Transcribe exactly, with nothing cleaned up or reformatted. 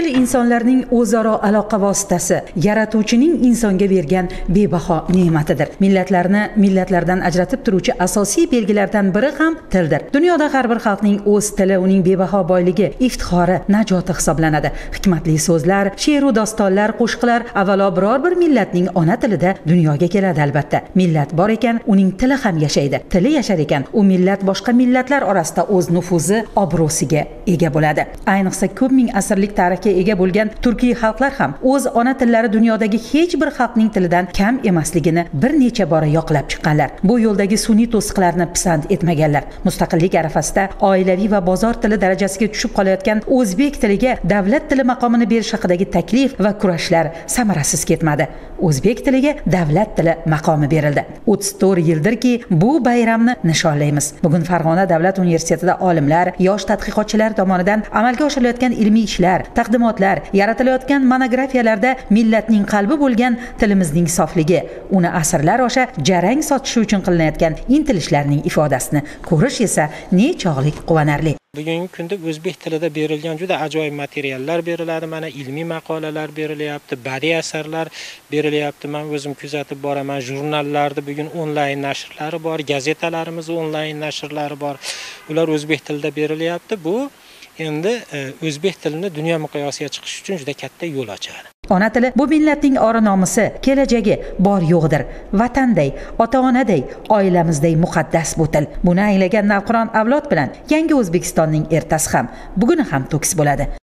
Til insonlarning o'zaro aloqa vositasi, yaratuvchining insonga bergan bebaho ne'matidir. Millatlarni millatlardan ajratib turuvchi asosiy belgilardan biri ham tildir. Dunyoda har bir xalqning o'z tili, uning bebaho boyligi, iftixori, najoti hisoblanadi. Hikmatli so'zlar, she'ru dostonlar, qo'shiqlar avvalo biror bir millatning ona tilida dunyoga keladi albatta. Millat bor ekan, uning tili ham yashaydi. Tili yashar ekan, u millat boshqa millatlar orasida o'z nufuzi, obro'siga ega bo'ladi. Ayniqsa ko'p ming asrlik tarixga ega bo'lgan turkiy xalqlar ham o'z ona tillari dunyodagi hech bir xalqning tilidan kam emasligini bir necha bora yoqlab chiqqanlar. Bu yo'ldagi sun'iy to'siqlarni pisand etmaganlar. Mustaqillik arafasida oilaviy va bozor tili darajasiga tushib qolayotgan o'zbek tiliga davlat tili maqomini berish haqidagi taklif va kurashlar samarasiz ketmadi. O'zbek tiliga davlat tili maqomi berildi. o'ttiz to'rt yildirki bu bayramni nishonlaymiz. Bugun Farg'ona davlat universitetida olimlar, yosh tadqiqotchilar tomonidan amalga oshirilayotgan ilmiy ishlar, taqdimotlar, yaratilayotgan monografiyalarda millatning qalbi bo'lgan tilimizning sofligi, uni asrlar osha jarang sochishi uchun qilinayotgan intilishlarning ifodasini ko'rish esa nechog'lik quvonarli. Bugungi kunda o'zbek tilida berilgan juda ajoyib materiallar beriladi. Mana ilmiy maqolalar berilyapti, badiiy asarlar berilyapti. Men o'zim kuzatib boraman. Jurnallarda bugun onlayn nashrlari bor, gazetalarimiz onlayn nashrlari bor. Ular o'zbek tilida berilyapti. Bu endi o'zbek tilini dunyo miqyosiga chiqish uchun juda katta yo'l ochadi. Ona tili bu millatning ori-nomusi, kelajagi, bor yo'g'idir. Vatanday, ota-onaday, oilamizday muqaddas bu til. Buni anglagan navqiron avlod bilan yangi O'zbekistonning ertasi ham, buguni ham to'kis bo'ladi.